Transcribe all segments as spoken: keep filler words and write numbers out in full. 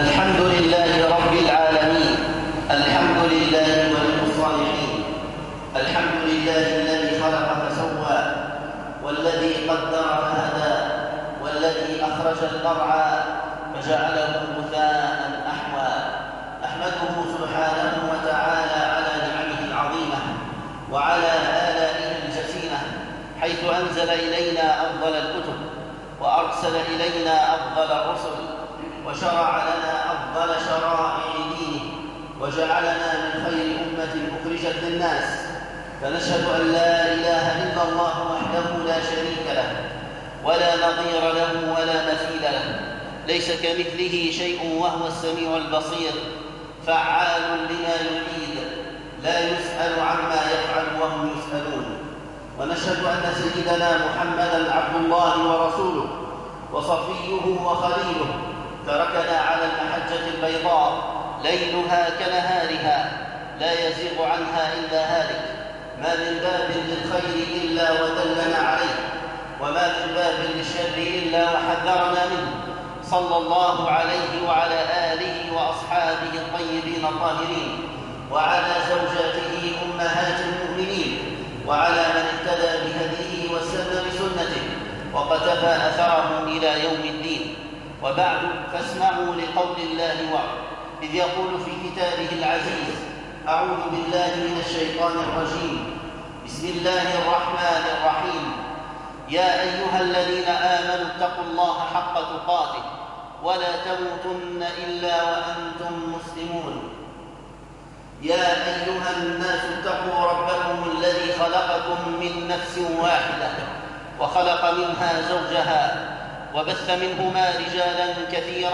الحمد لله رب العالمين، الحمد لله ولي الصالحين، الحمد لله الذي خلق فسوى، والذي قدر فهدى، والذي أخرج المرعى فجعله غثاء أحوى. أحمده سبحانه وتعالى على نعمه العظيمة وعلى آلائه الجسيمة، حيث أنزل إلينا أفضل الكتب وأرسل إلينا أفضل الرسل وشرع لنا أفضل شرائع دينه وجعلنا من خير أمة أخرجت للناس. فنشهد أن لا إله إلا الله وحده لا شريك له ولا نظير له ولا مثيل له، ليس كمثله شيء وهو السميع البصير، فعال لما يريد، لا يسأل عما يفعل وهم يسألون. ونشهد أن سيدنا محمدًا عبد الله ورسوله وصفيه وخليله، تركنا على المحجة البيضاء ليلها كنهارها، لا يزيغ عنها إلا هالك. ما من باب للخير إلا ودلنا عليه، وما من باب للشر إلا وحذرنا منه، صلى الله عليه وعلى آله وأصحابه الطيبين الطاهرين، وعلى زوجاته أمهات المؤمنين، وعلى من اهتدى بهديه واستنى بسنته وقتفى أثرهم إلى يوم الدين. وبعد، فاسمعوا لقول الله وعد إذ يقول في كتابه العزيز: أعوذ بالله من الشيطان الرجيم، بسم الله الرحمن الرحيم. يا أيها الذين آمنوا اتقوا الله حق تقاته ولا تموتن إلا وأنتم مسلمون. يا أيها الناس اتقوا ربكم الذي خلقكم من نفس واحدة وخلق منها زوجها وبث منهما رجالا كثيرا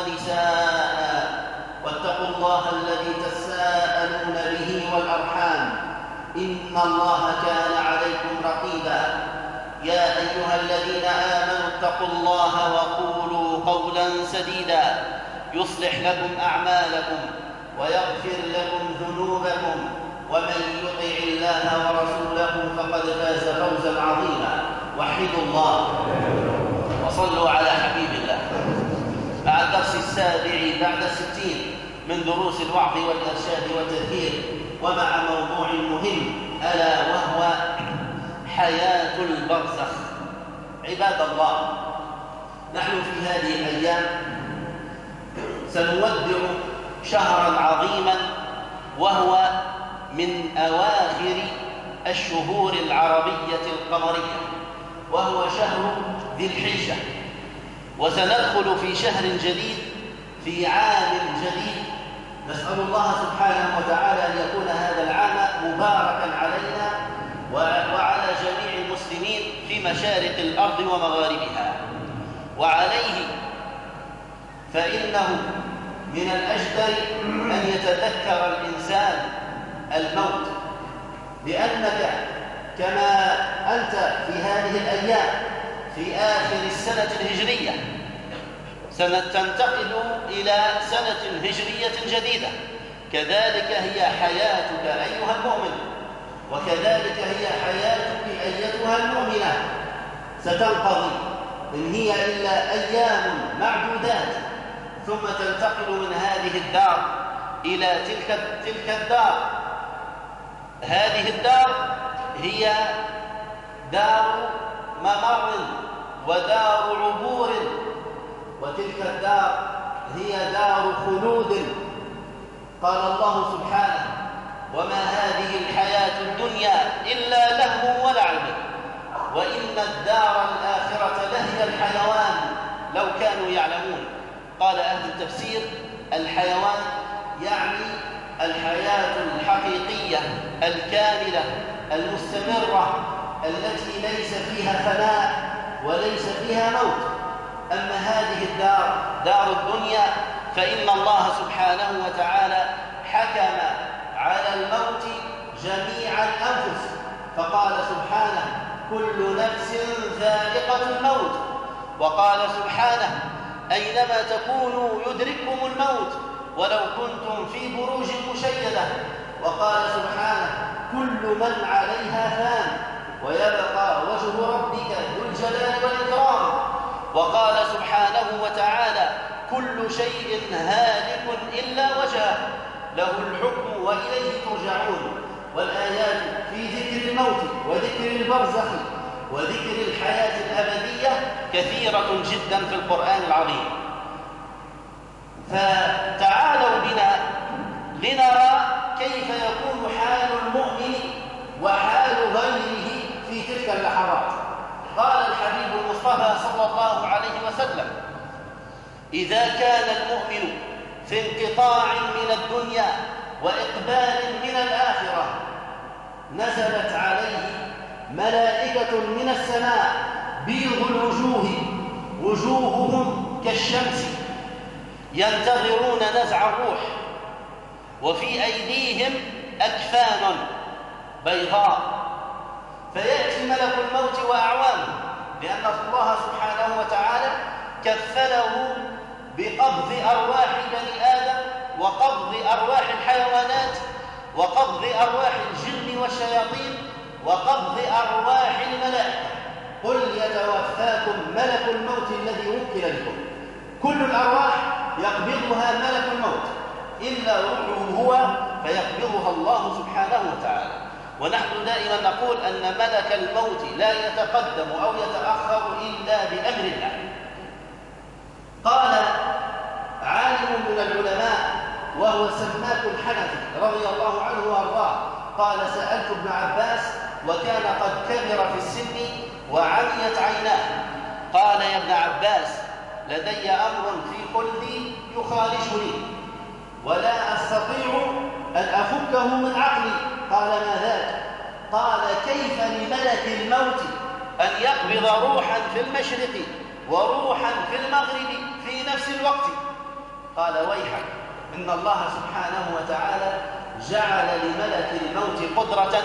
ونساء، واتقوا الله الذي تساءلون به والأرحام، إن الله كان عليكم رقيبا. يا أيها الذين آمنوا اتقوا الله وقولوا قولا سديدا يصلح لكم أعمالكم ويغفر لكم ذنوبكم، ومن يطع الله ورسوله فقد فاز فوزا عظيما. وحدوا الله وصلوا على حبيب الله. مع الدرس السابع بعد الستين من دروس الوعظ والإرشاد والتذكير، ومع موضوع مهم ألا وهو حياة البرزخ. عباد الله، نحن في هذه الأيام سنودع شهرا عظيما، وهو من أواخر الشهور العربية القمرية، وهو شهر ذي الحجة. وسندخل في شهر جديد في عام جديد، نسأل الله سبحانه وتعالى أن يكون هذا العام مباركا علينا وعلى جميع المسلمين في مشارق الأرض ومغاربها. وعليه فإنه من الأجدر أن يتذكر الإنسان الموت، لأنك كما أنت في هذه الأيام في آخر السنة الهجرية سننتقل إلى سنة هجرية جديدة، كذلك هي حياتك أيها المؤمن، وكذلك هي حياتك أيتها المؤمنة، ستنقضي إن هي إلا أيام معدودات، ثم تنتقل من هذه الدار إلى تلك تلك الدار. هذه الدار هي دار ممر ودار عبور، وتلك الدار هي دار خلود. قال الله سبحانه: وما هذه الحياة الدنيا إلا لهو ولعب وإن الدار الآخرة لهي الحيوان لو كانوا يعلمون. قال أهل التفسير: الحيوان يعني الحياة الحقيقية الكاملة المستمرة التي ليس فيها فناء وليس فيها موت. أما هذه الدار دار الدنيا فإن الله سبحانه وتعالى حكم على الموت جميع الأنفس، فقال سبحانه: كل نفس ذائقة الموت. وقال سبحانه: أينما تكونوا يدرككم الموت ولو كنتم في بروج مشيدة. وقال سبحانه: كل من عليها فان ويبقى وجه ربك ذو الجلال والإكرام. وقال سبحانه وتعالى: كل كل شيء هالك إلا وجهه له الحكم وإليه ترجعون. والآيات في ذكر الموت وذكر البرزخ وذكر الحياة الأبدية كثيرة جدا في القرآن العظيم. فتعالوا بنا لنرى كيف يكون حال المؤمن وحال غيره في تلك اللحظات. قال الحبيب المصطفى صلى الله عليه وسلم: إذا كان المؤمن في انقطاع من الدنيا وإقبال من الآخرة نزلت عليه ملائكة من السماء بيض الوجوه وجوههم كالشمس ينتظرون نزع الروح، وفي أيديهم أكفان بيضاء، فيأتي ملك الموت وأعوانه، لأن الله سبحانه وتعالى كفله بقبض أرواح بني آدم وقبض أرواح الحيوانات وقبض أرواح الجن والشياطين وقبض أرواح الملائكة. قل يتوفاكم ملك الموت الذي وكل بكم. كل الأرواح يقبضها ملك الموت إلا روحه هو فيقبضها الله سبحانه وتعالى. ونحن دائما نقول أن ملك الموت لا يتقدم أو يتأخر إلا بأمر الله. قال عالم من العلماء وهو سماك الحنفي رضي الله عنه وارضاه، قال: سألت ابن عباس وكان قد كبر في السن وعميت عيناه، قال: يا ابن عباس، لدي أمر في خلدي يخالجني ولا أستطيع أن أفكه من عقلي. قال: ما ذاك؟ قال: كيف لملك الموت أن يقبض روحا في المشرق وروحا في المغرب في نفس الوقت؟ قال: ويحك، إن الله سبحانه وتعالى جعل لملك الموت قدرة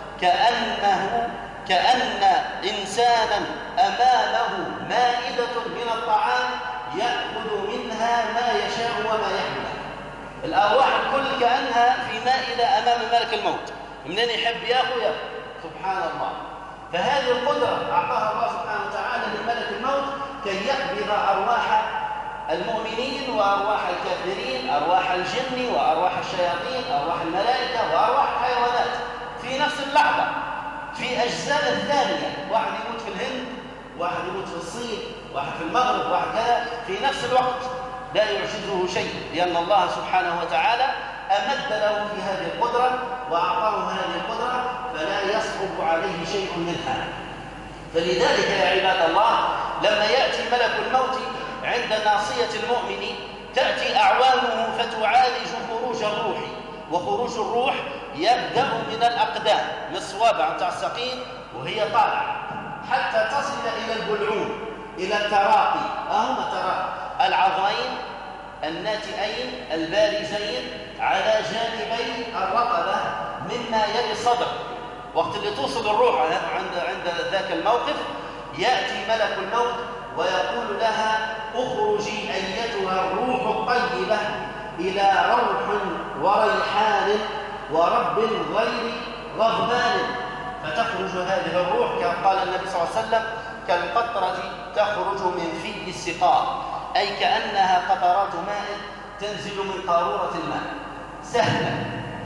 كأنه كأن إنسانا أمامه مائدة من الطعام يأخذ منها ما يشاء وما يحمل. الأرواح الكل كأنها في مائدة أمام ملك الموت، منين يحب يأخذ يأخذ. سبحان الله. فهذه القدرة أعطاها الله سبحانه وتعالى لملك الموت كي يقبض أرواح المؤمنين وأرواح الكافرين، أرواح الجن وأرواح الشياطين، أرواح الملائكة وأرواح الحيوانات في نفس اللحظة، في أجزاء الثانية. واحد يموت في الهند، واحد يموت في الصين، واحد في المغرب، واحد كذا في نفس الوقت، لا يعجزه شيء، لأن الله سبحانه وتعالى أمد له في هذه القدرة وأعطاه هذه القدرة، فلا يصعب عليه شيء منها. فلذلك يا عباد الله، لما يأتي ملك الموت عند ناصية المؤمن تأتي أعوانه فتعالج خروج الروح، وخروج الروح يبدأ من الأقدام، من الصوابع بتاع الساقين وهي طالعة حتى تصل إلى البلعوم، إلى التراقي. أهم تراقي العظمين الناتئين البارزين على جانبي الرقبة مما يلي الصدر. وقت اللي توصل الروح عند عند ذاك الموقف يأتي ملك الموت ويقول لها: اخرجي أيتها الروح الطيبة إلى روح وريحان ورب غير غضبان. فتخرج هذه الروح كما قال النبي صلى الله عليه وسلم: كالقطرة تخرج من في السقاء، أي كأنها قطرات ماء تنزل من قارورة الماء سهلة.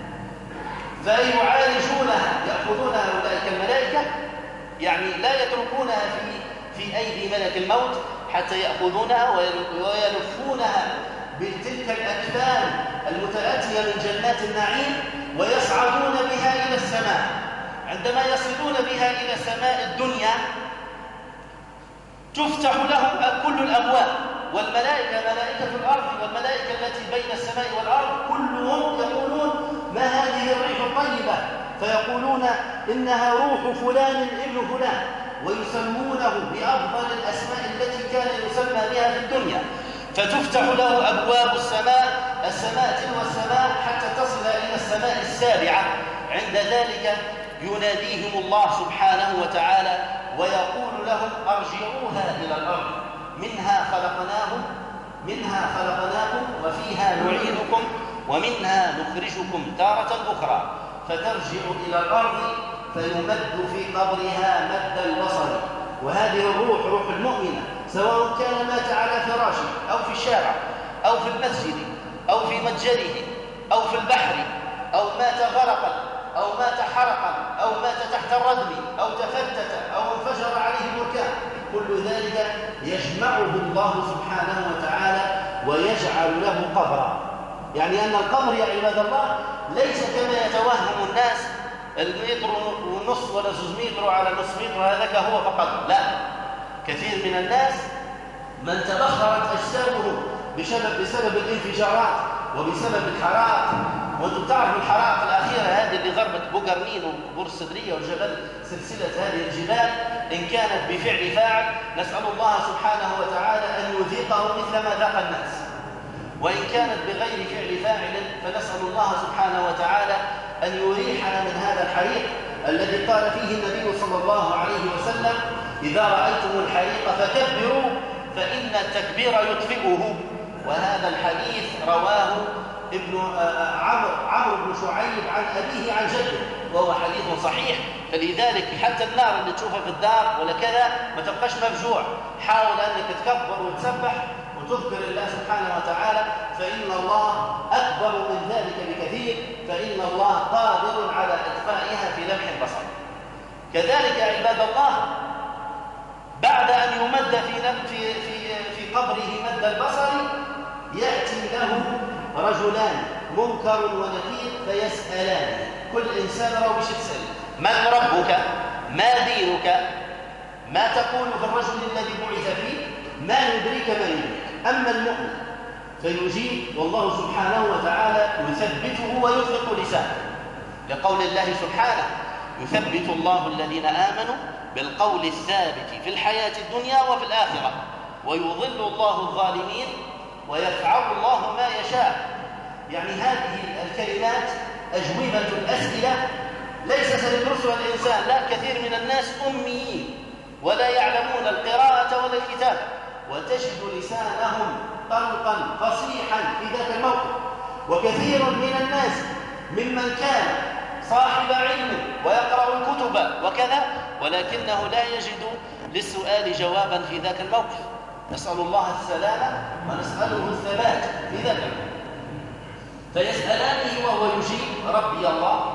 فيعالجونها، يأخذونها أولئك الملائكة، يعني لا يتركونها في في أيدي ملك الموت حتى يأخذونها ويلفونها بتلك الأكفان المتأتية من جنات النعيم ويصعدون بها إلى السماء. عندما يصلون بها إلى سماء الدنيا تفتح لهم كل الأبواب، والملائكة ملائكة الأرض والملائكة التي بين السماء والأرض كلهم يقولون: ما هذه الريح الطيبة؟ فيقولون: إنها روح فلان ابن فلان، ويسمونه بأفضل الأسماء التي كان يسمى بها في الدنيا. فتفتح له أبواب السماء، السماء تلو السماء حتى تصل إلى السماء السابعة. عند ذلك يناديهم الله سبحانه وتعالى ويقول لهم: أرجعوها إلى الأرض، منها خلقناهم منها خلقناكم وفيها نعيدكم ومنها نخرجكم تارة أخرى. فترجع إلى الأرض فيمد في قبرها مد البصر. وهذه الروح، روح المؤمنة، سواء كان مات على فراشه أو في الشارع أو في المسجد أو في متجره أو في البحر أو مات غرقا أو مات حرقا أو مات تحت الردم أو تفتت أو انفجر عليه بركان، كل ذلك يجمعه الله سبحانه وتعالى ويجعل له قبرا. يعني أن القبر يا عباد الله ليس كما يتوهم الناس المتر ونص ولا نص متر على نص متر هذاك هو فقط، لا، كثير من الناس من تبخرت أجسامه بسبب, بسبب الانفجارات وبسبب الحرائق. وانتم تعرفوا الحرائق الأخيرة هذه اللي غربت بوغرنين وبورسدرية وجبل سلسلة هذه الجبال، إن كانت بفعل فاعل نسأل الله سبحانه وتعالى أن يذيقه مثل ما ذاق الناس، وإن كانت بغير فعل فاعل فنسأل الله سبحانه وتعالى أن يريحنا من هذا الحريق الذي قال فيه النبي صلى الله عليه وسلم: إذا رأيتم الحريق فكبروا فإن التكبير يطفئه. وهذا الحديث رواه ابن عمرو عمرو بن شعيب عن أبيه عن جده، وهو حديث صحيح. فلذلك حتى النار اللي تشوفها في الدار ولا كذا ما تبقاش مفجوع، حاول أنك تكبر وتسبح وتذكر الله سبحانه وتعالى، فإن الله أكبر من ذلك بكثير، فإن الله قادر على إطفائها في لمح البصر. كذلك يا عباد الله بعد أن يمد في في في في قبره مد البصر يأتي له رجلان منكر ونكير فيسألان، كل إنسان راهو باش يسأل: من ربك؟ ما دينك؟ ما تقول في الرجل الذي بعث فيه؟ ما يدريك ما يدريك؟ أما المؤمن فيجيب والله سبحانه وتعالى يثبته ويطلق لسانه، لقول الله سبحانه: يثبت الله الذين آمنوا بالقول الثابت في الحياة الدنيا وفي الآخرة ويضل الله الظالمين ويفعل الله ما يشاء. يعني هذه الكلمات أجوبة الأسئلة ليس سيدرسها الإنسان، لا، كثير من الناس أميين ولا يعلمون القراءة ولا الكتابة، وتجد لسانهم طلقا فصيحا في ذاك الموقف. وكثير من الناس ممن كان صاحب علم ويقرأ الكتب وكذا ولكنه لا يجد للسؤال جوابا في ذاك الموقف. نسأل الله السلامة ونسأله الثبات في ذاك الموقف. فيسألانه وهو يجيب: ربي الله،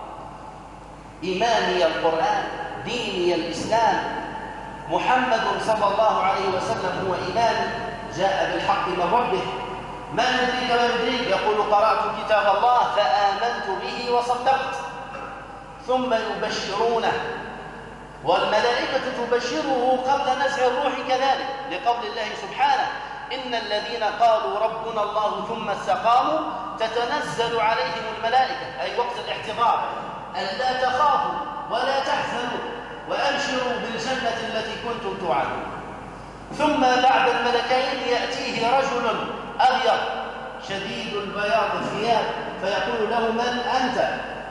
إيماني القرآن، ديني الإسلام، محمد صلى الله عليه وسلم هو إمامي، جاء بالحق من ربه، ما يدريك ما يدريك؟ يقول: قرأت كتاب الله فآمنت به وصدقت. ثم يبشرونه، والملائكة تبشره قبل نزع الروح كذلك، لقول الله سبحانه: إن الذين قالوا ربنا الله ثم استقاموا تتنزل عليهم الملائكة، أي وقت الاحتضار، ألا تخافوا ولا تحزنوا وأبشروا بالجنة التي كنتم توعدون. ثم بعد الملكين يأتيه رجل أبيض شديد البياض الثياب فيقول له: من أنت؟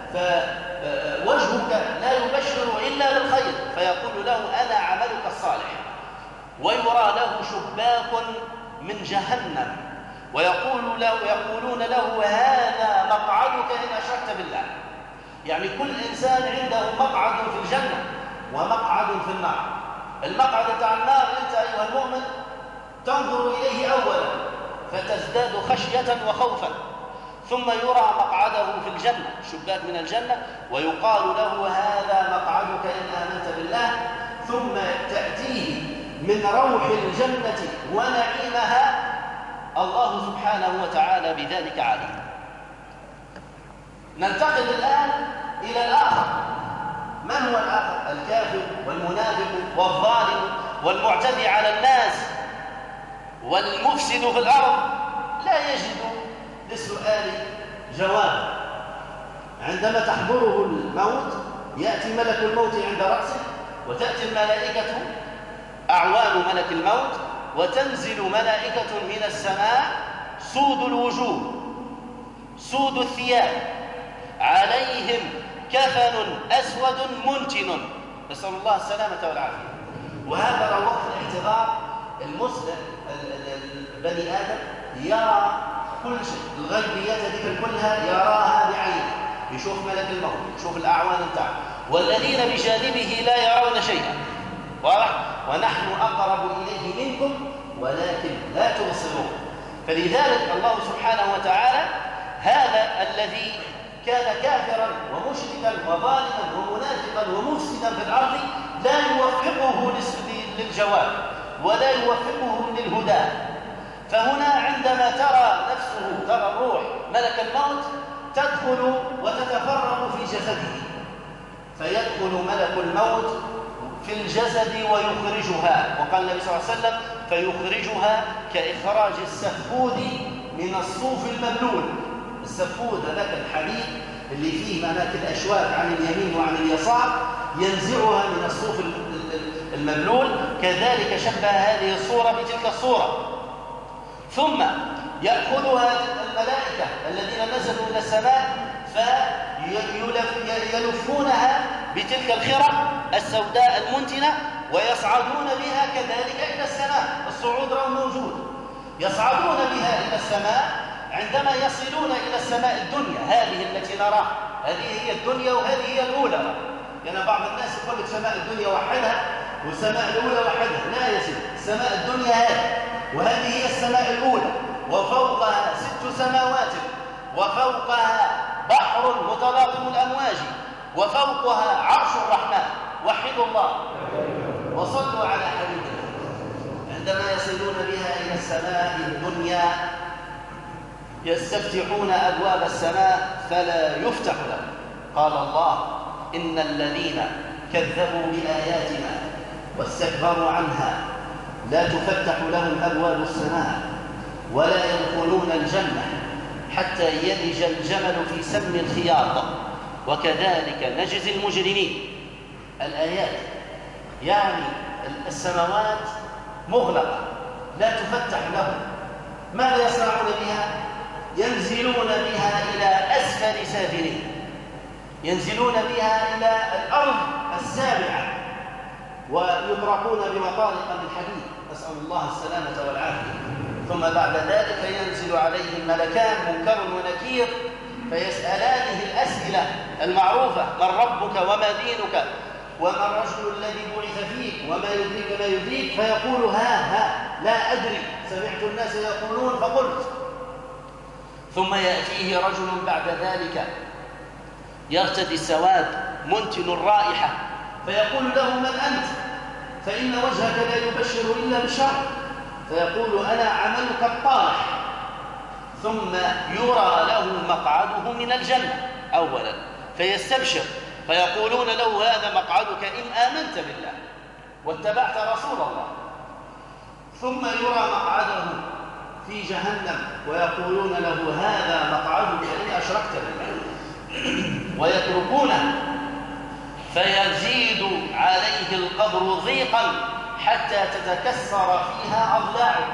فوجهك لا يبشر إلا بالخير، فيقول له: أنا عملك الصالح. ويرى له شباك من جهنم ويقول له يقولون له: هذا مقعدك إن أشركت بالله. يعني كل إنسان عنده مقعد في الجنة ومقعد في النار. المقعد بتاع النار أنت أيها المؤمن تنظر إليه أولا فتزداد خشية وخوفا، ثم يرى مقعده في الجنة، شباك من الجنة، ويقال له: هذا مقعدك إن آمنت بالله. ثم تأتيه من روح الجنة ونعيمها الله سبحانه وتعالى بذلك عليم. ننتقل الآن إلى الآخر. من هو الآخر؟ الكافر والمنافق والظالم والمعتدي على الناس والمفسد في الأرض لا يجد للسؤال جواب. عندما تحضره الموت يأتي ملك الموت عند رأسه، وتأتي الملائكة أعوان ملك الموت، وتنزل ملائكة من السماء سود الوجوه سود الثياب عليهم كفن أسود منتن، نسأل الله السلامة والعافية. وهذا وقت الاحتضار المسلم بني آدم يرى كل شيء، الغيبيات ذيك كلها يراها بعينه، يشوف ملك الموت، يشوف الأعوان بتاعه، والذين بجانبه لا يرون شيئا. واضح؟ ونحن أقرب إليه منكم ولكن لا تبصرون. فلذلك الله سبحانه وتعالى هذا الذي كان كافرا ومشركا وظالما ومنافقا ومفسدا في الأرض لا يوفقه للجواب ولا يوفقه للهدى. فهنا عندما ترى نفسه، ترى الروح ملك الموت تدخل وتتفرق في جسده، فيدخل ملك الموت في الجسد ويخرجها، وقال النبي صلى الله عليه وسلم فيخرجها كإخراج السفود من الصوف المبلول. السفود هذاك الحديد اللي فيه هناك الأشواك عن اليمين وعن اليسار، ينزعها من الصوف المبلول. كذلك شبه هذه الصورة بتلك الصورة. ثم يأخذها الملائكة الذين نزلوا إلى السماء فيلفونها بتلك الخرق السوداء المنتنة ويصعدون بها كذلك إلى السماء. الصعود راه موجود، يصعدون بها إلى السماء. عندما يصلون إلى السماء الدنيا هذه التي نراها، هذه هي الدنيا وهذه هي الأولى، لأن يعني بعض الناس يقول لك سماء الدنيا وحدها والسماء الأولى وحدها. لا يا سيدي، السماء الدنيا هذه وهذه هي السماء الأولى، وفوقها ست سماوات، وفوقها بحر متلاطم الأمواج، وفوقها عرش الرحمن. وحدوا الله وصلوا على حبيبنا. عندما يصلون بها إلى السماء الدنيا يستفتحون أبواب السماء فلا يفتح لهم. قال الله: إن الذين كذبوا بآياتنا واستكبروا عنها لا تفتح لهم أبواب السماء ولا يدخلون الجنة حتى يلج الجمل في سم الخياط وكذلك نجزي المجرمين. الآيات يعني السماوات مغلقة لا تفتح لهم. ماذا يصنعون بها؟ ينزلون بها إلى أسفل سافلين، ينزلون بها إلى الأرض السابعة ويطرقون بمطارق من حديد، نسأل الله السلامة والعافية. ثم بعد ذلك ينزل عليهم ملكان منكر ونكير فيسألانه الأسئلة المعروفة: من ربك وما دينك وما الرجل الذي بعث فيك وما يدريك ما يدريك؟ فيقول: ها ها لا أدري، سمعت الناس يقولون فقلت. ثم يأتيه رجل بعد ذلك يرتدي السواد منتن الرائحة فيقول له: من أنت؟ فإن وجهك لا يبشر إلا بشر. فيقول: أنا عملك الطالح. ثم يرى له مقعده من الجنة أولا فيستبشر، فيقولون له: هذا مقعدك إن آمنت بالله واتبعت رسول الله. ثم يرى مقعده في جهنم ويقولون له: هذا مقعدك إن أشركت بالله، ويتركونه فيزيد عليه القبر ضيقا حتى تتكسر فيها أضلاعه.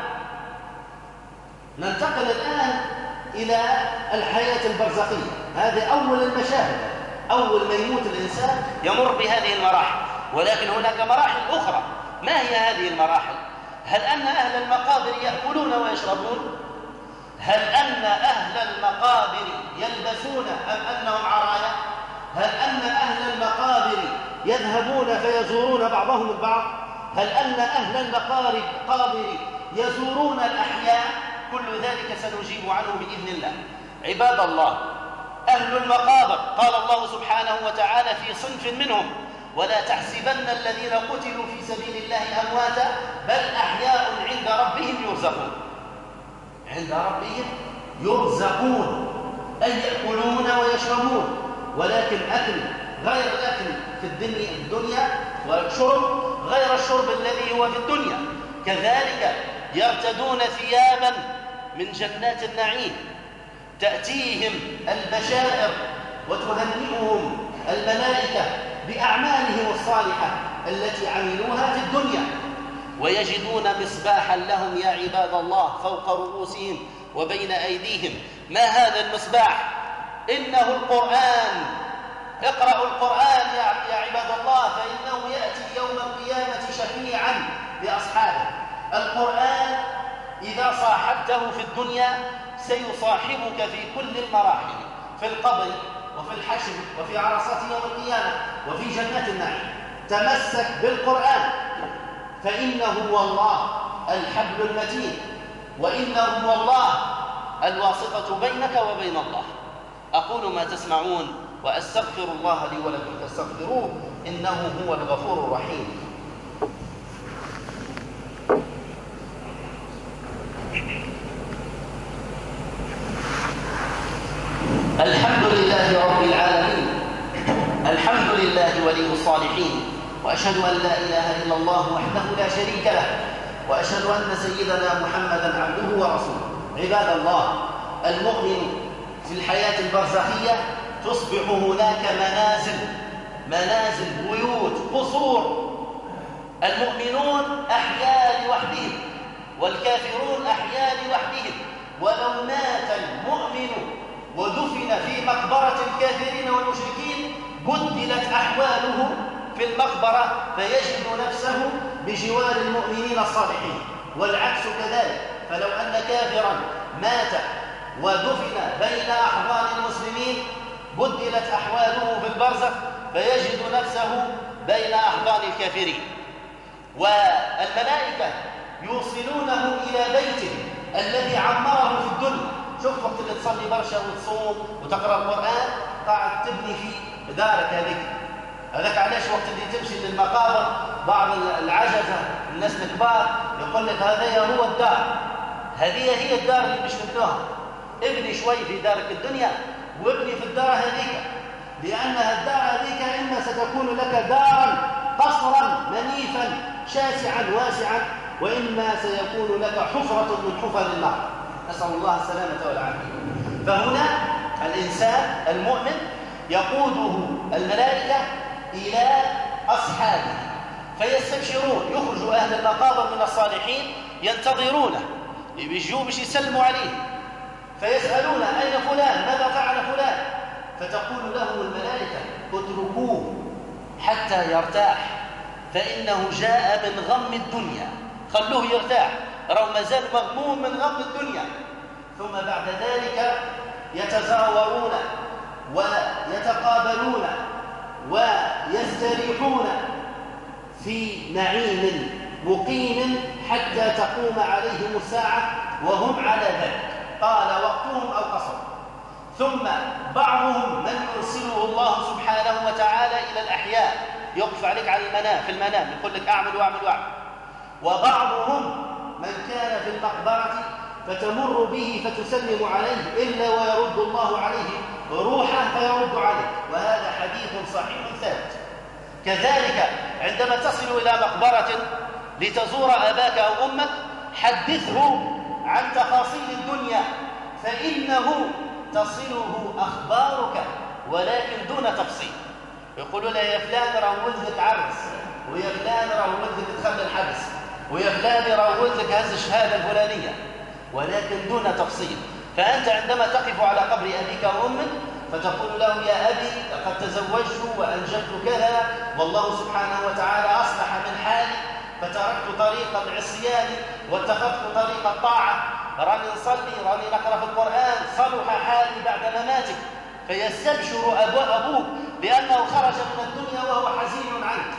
ننتقل الآن إلى الحياة البرزخية. هذه أول المشاهد، أول ما يموت الإنسان يمر بهذه المراحل، ولكن هناك مراحل أخرى. ما هي هذه المراحل؟ هل أن أهل المقابر يأكلون ويشربون؟ هل أن أهل المقابر يلبسون أم أنهم عرايا؟ هل أن أهل المقابر يذهبون فيزورون بعضهم البعض؟ هل أن أهل المقابر يزورون الأحياء؟ كل ذلك سنجيب عنه بإذن الله. عباد الله، أهل المقابر قال الله سبحانه وتعالى في صنف منهم: ولا تحسبن الذين قتلوا في سبيل الله أمواتا بل أحياء عند ربهم يرزقون. عند ربهم يرزقون أي يأكلون ويشربون، ولكن أكل غير الأكل في الدنيا والشرب غير الشرب الذي هو في الدنيا. كذلك يرتدون ثيابا من جنات النعيم تأتيهم البشائر وتهنئهم الملائكة بأعمالهم الصالحة التي عملوها في الدنيا، ويجدون مصباحا لهم يا عباد الله فوق رؤوسهم وبين أيديهم. ما هذا المصباح؟ إنه القرآن. اقرأوا القرآن يا عباد الله، فإنه يأتي يوم القيامة شفيعا لأصحابه. القرآن إذا صاحبته في الدنيا سيصاحبك في كل المراحل، في القبر وفي الحشر وفي عرصات يوم القيامة وفي جنات النعيم. تمسك بالقرآن فإنه هو الله الحبل المتين وإنه هو الله الواسطة بينك وبين الله. أقول ما تسمعون وأستغفر الله لي ولكم فاستغفروه إنه هو الغفور الرحيم. الحمد لله رب العالمين، الحمد لله ولي الصالحين، وأشهد أن لا إله إلا الله وحده لا شريك له، وأشهد أن سيدنا محمدا عبده ورسوله. عباد الله، المؤمن في الحياة البرزخية تصبح هناك منازل منازل بيوت قصور. المؤمنون أحياء لوحدهم والكافرون أحياء لوحدهم. ولو مات المؤمن ودفن في مقبرة الكافرين والمشركين بدلت أحواله في المقبرة فيجد نفسه بجوار المؤمنين الصالحين، والعكس كذلك. فلو أن كافرا مات ودفن بين أحضان المسلمين بدلت أحواله في البرزخ فيجد نفسه بين أحضان الكافرين. والملائكة يوصلونه إلى بيته الذي عمره في الدنيا. شوف وقت اللي تصلي برشا وتصوم وتقرأ القرآن قاعد تبني في دارك هذيك. هذاك علاش وقت اللي تمشي للمقابر بعض العجزة الناس الكبار يقول لك هذا هو الدار، هذه هي الدار اللي مش بنوها. ابني شوي في دارك الدنيا وابني في الدار هذيك، لأنها الدار هذيك إما ستكون لك دارا قصرا منيفا شاسعا واسعا، وإما سيكون لك حفرة من حفر النار، نسأل الله السلامة والعافية. فهنا الإنسان المؤمن يقوده الملائكة إلى أصحابه فيستبشرون. يخرج أهل المقابر من الصالحين ينتظرونه، يجوا باش يسلموا عليه فيسألون أين فلان، ماذا فعل فلان؟ فتقول لهم الملائكة اتركوه حتى يرتاح فإنه جاء من غم الدنيا، خلوه يرتاح، رغم ما زال مغموم من غم الدنيا. ثم بعد ذلك يتزاورون ويتقابلون ويستريحون في نعيم مقيم حتى تقوم عليهم الساعة وهم على ذلك. قال وقتهم أو قصر. ثم بعضهم من يرسله الله سبحانه وتعالى إلى الأحياء، يقف عليك على المنام في المنام يقول لك أعمل وأعمل وأعمل. وبعضهم من كان في المقبرة فتمر به فتسلم عليه إلا ويرد الله عليه روحه فيرد عليه، وهذا حديث صحيح ثابت. كذلك عندما تصل إلى مقبرة لتزور أباك أو أمك حدثه عن تفاصيل الدنيا فإنه تصله أخبارك ولكن دون تفصيل. يقولوا له يا فلان راه ولدك عرس، ويا فلان راه ولدك دخل الحبس، ويا فلان راه ولدك هز الشهادة الفلانية، ولكن دون تفصيل. فأنت عندما تقف على قبر أبيك وأمك فتقول له يا أبي لقد تزوجت وأنجبت كذا، والله سبحانه وتعالى أصلح من حالي فتركت طريق العصيان واتخذت طريق الطاعة، راني نصلي راني نقرأ في القرآن، صلح حالي بعد مماتك. فيستبشر أبوك بأنه خرج من الدنيا وهو حزين عنك،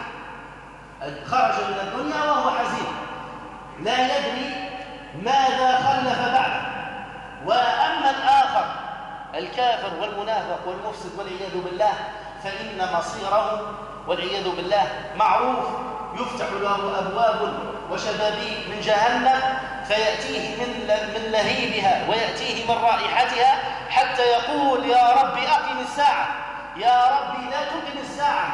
خرج من الدنيا وهو حزين لا يدري ماذا خلف بعده. وأما الآخر الكافر والمنافق والمفسد والعياذ بالله فإن مصيره والعياذ بالله معروف، يفتح له أبواب وشبابيك من جهنم فيأتيه من من لهيبها ويأتيه من رائحتها حتى يقول يا رب أقم الساعة، يا رب لا تقم الساعة،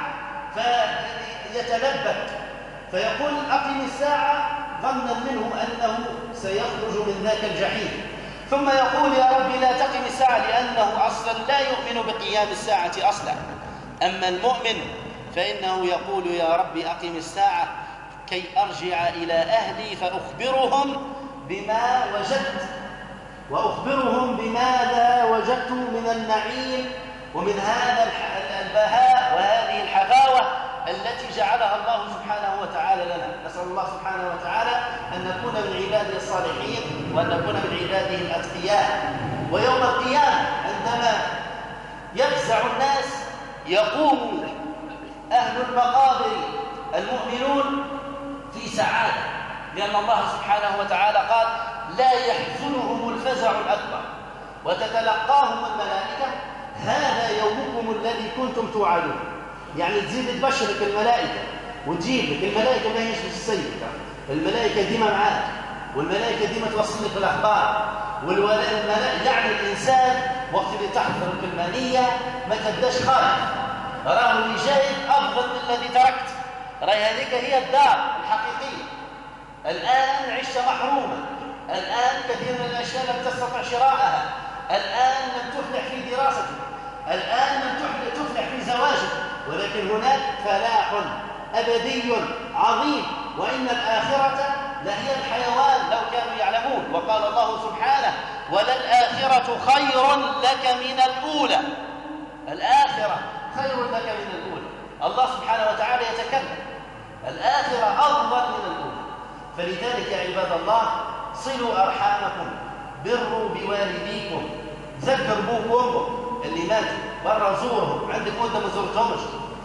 فيتلبك فيقول أقم الساعة ظنا منه أنه سيخرج من ذاك الجحيم، ثم يقول يا رب لا تقم الساعة لأنه أصلا لا يؤمن بقيام الساعة أصلا. أما المؤمن فإنه يقول يا رب أقم الساعة كي أرجع إلى أهلي فأخبرهم بما وجدت وأخبرهم بماذا وجدت من النعيم ومن هذا البهاء وهذه الحفاوة التي جعلها الله سبحانه وتعالى لنا. نسأل الله سبحانه وتعالى أن نكون من عباده الصالحين وأن نكون من عباده الأتقياء. ويوم القيامة عندما يفزع الناس يقوم أهل المقابر المؤمنون في سعادة، لأن الله سبحانه وتعالى قال لا يحزنهم الفزع الأكبر وتتلقاهم الملائكة: هذا يومكم الذي كنتم توعدون. يعني تزيد تبشرك الملائكة وتجيب لك الملائكة، ما هيش بالسيد، الملائكة ديما معاك، والملائكة ديما توصل لك الأخبار، والملائكة يعني الإنسان وقت اللي تحضر المالية ما تبداش خالد، راه اللي جاي أفضل من الذي تركت، راهي هذيك هي الدار الحقيقية. الآن عشت محروما، الآن كثير من الأشياء لم تستطع شراءها، الآن لم تفلح في دراستك، الآن لم تفلح في زواجك، ولكن هناك فلاح أبدي عظيم، وإن الآخرة لهي الحيوان لو كانوا يعلمون. وقال الله سبحانه: وللآخرة خير لك من الأولى. الآخرة خير لك من الأولى. الله سبحانه وتعالى يتكلم، الآخرة أفضل من الأولى. فلذلك يا عباد الله، صلوا أرحامكم، بروا بوالديكم، ذكر أبوك وأمك اللي ماتوا برا، زورهم، عندك مدة ما زرتهمش،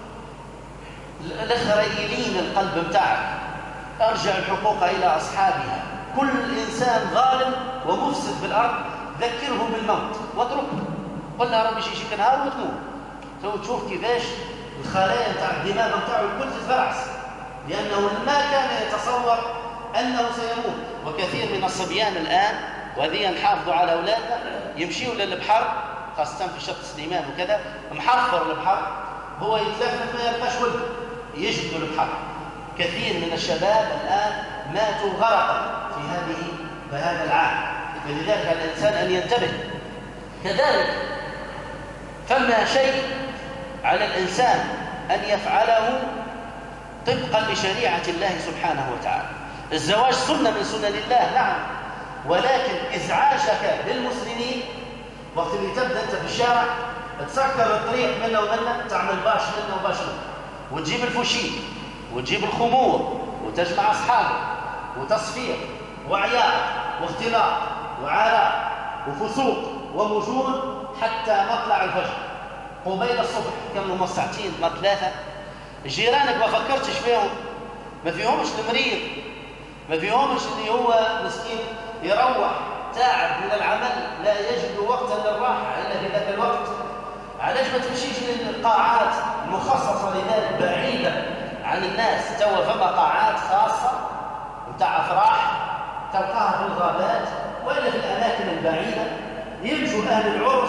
الخريلين القلب بتاعك، ارجع الحقوق إلى أصحابها. كل إنسان ظالم ومفسد في الأرض ذكره بالموت واتركه، قل له ربي يجيك نهار وتموت. تو تشوف كيفاش الخلايا بتاع الدماغ بتاعه الكل تتفرعس، لأنه ما كان يتصور أنه سيموت. وكثير من الصبيان الآن، وهذه نحافظوا على أولادنا، يمشيوا للبحر خاصة في شط سليمان وكذا، محفر البحر، هو يتلفت ما يبقاش ولد، يجبدوا البحر. كثير من الشباب الآن ماتوا غرقا في هذه في هذا العام. فلذلك الإنسان أن ينتبه. كذلك فما شيء على الإنسان أن يفعله طبقا لشريعة الله سبحانه وتعالى. الزواج سنة من سنن الله، نعم، ولكن إزعاجك للمسلمين وقت اللي تبدأ أنت في الشارع تسكر الطريق منا ومنا، تعمل باش منا وباش منا، وتجيب الفوشيك وتجيب الخمور وتجمع أصحابك وتصفير وعياء واختلاط وعراء وفسوق ومجون حتى مطلع الفجر قبيل الصبح، كم ساعتين ما ثلاثة. جيرانك ما فكرتش فيهم، ما فيهمش المريض، ما فيهمش اللي هو مسكين يروح تعب من العمل لا يجد وقتا للراحة إلا في ذاك الوقت. علاش ما تمشيش للقاعات المخصصة لذلك بعيدة عن الناس؟ توا فما قاعات خاصة متاع أفراح تلقاها في الغابات وإلا في الأماكن البعيدة، يمشوا أهل العرس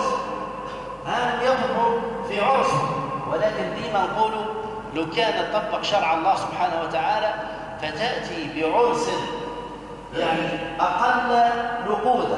هم يطبعوا في عرسهم. ولكن ديما نقولوا لو كان تطبق شرع الله سبحانه وتعالى فتأتي بعرس يعني أقل نقودا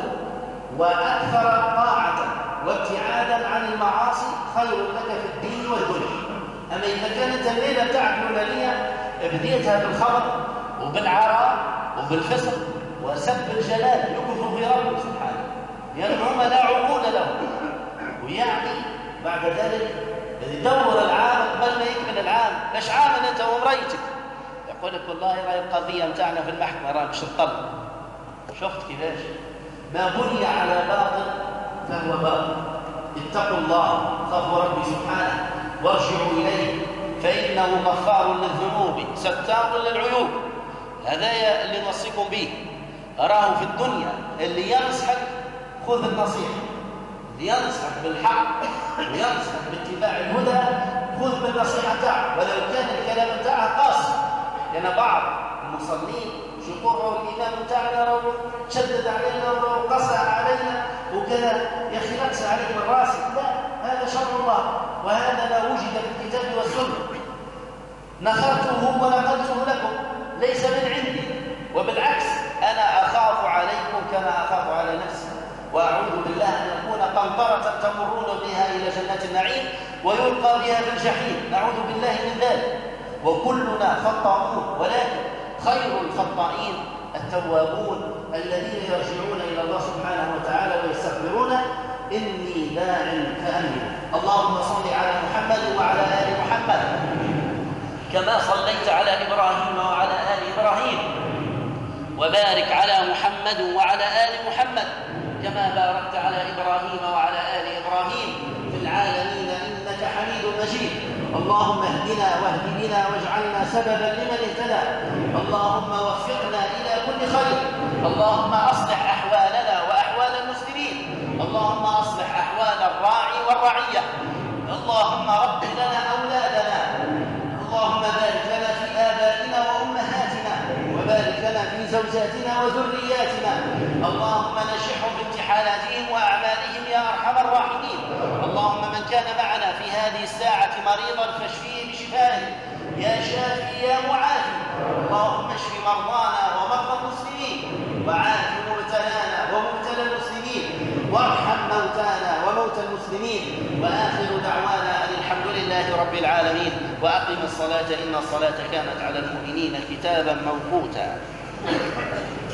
وأكثر طاعة وابتعادا عن المعاصي خير لك في الدين والدنيا. أما إذا كانت الليلة بتاعك الأولانية بديتها بالخبر وبالعراء وبالفسق وسب الجلال يكفر في ربه سبحانه، لأن هم لا عقول لهم، ويعني بعد ذلك يدور العام قبل ما يكمل العام، باش عامل أنت ومريتك، يقول لك والله راهي القضية متاعنا في المحكمة راك باش تطلق. شفت كيفاش؟ ما بني على باطل فهو باطل. اتقوا الله، خافوا ربي سبحانه وارجعوا إليه فإنه غفار للذنوب ستار للعيوب. هذا اللي نوصيكم به. أراه في الدنيا اللي ينصحك خذ النصيحة، اللي ينصحك بالحق وينصحك باتباع الهدى خذ بالنصيحة تاعه، ولو كان الكلام تاعه قاسي. لأن بعض المصلين يقولوا الإمام تاعنا شدد علينا وقسى علينا وكذا، يا أخي نقسى عليك من راسك، لا، هذا شرع الله وهذا ما وجد في الكتاب والسنة، نخرته ونقلته لكم ليس من عندي، وبالعكس أنا أخاف عليكم كما أخاف على نفسي، وأعوذ بالله أن نكون قنطرة تمرون بها إلى جنات النعيم ويلقى بها في الجحيم، نعوذ بالله من ذلك. وكلنا خطاؤون، ولكن خير الخطائين التوابون الذين يرجعون إلى الله سبحانه وتعالى ويستغفرون. إني داع فأمن. اللهم صل على محمد وعلى آل محمد كما صليت على إبراهيم وعلى آل إبراهيم، وبارك على محمد وعلى آل محمد كما باركت على إبراهيم وعلى آل إبراهيم في العالمين إنك حميد مجيد. اللهم اهدنا واهد بنا واجعلنا سببا لمن اهتدى. اللهم وفقنا إلى كل خير. اللهم أصلح أحوالنا الرعية. اللهم رب لنا أولادنا، اللهم بارك لنا في آبائنا وأمهاتنا، وبارك لنا في زوجاتنا وذرياتنا. اللهم نجحهم بامتحاناتهم وأعمالهم يا أرحم الراحمين. اللهم من كان معنا في هذه الساعة مريضا فاشفيه بشفائه يا شافي يا معافي. اللهم اشف مرضانا ومرضى المسلمين، وعاف مبتلانا ومبتلى المسلمين، وارحم موتانا وموتى المسلمين. وآخر دعوانا أن الحمد لله رب العالمين. وأقم الصلاة إن الصلاة كانت على المؤمنين كتابا موقوتا.